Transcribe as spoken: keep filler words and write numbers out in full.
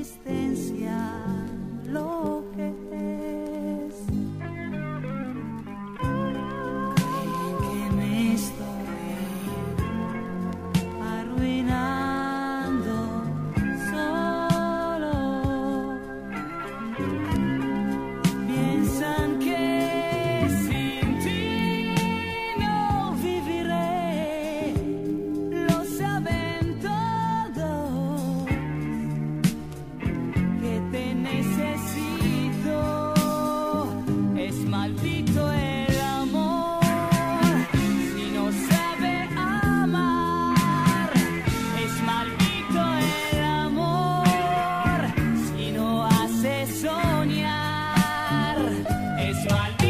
existencia lo que es. Creen que me estoy arruinando solo. Piensan que sin ti no viviré, lo saben todos, que te necesito. Es maldito el amor si no sabe amar. Es maldito el amor si no hace soñar. Es maldito.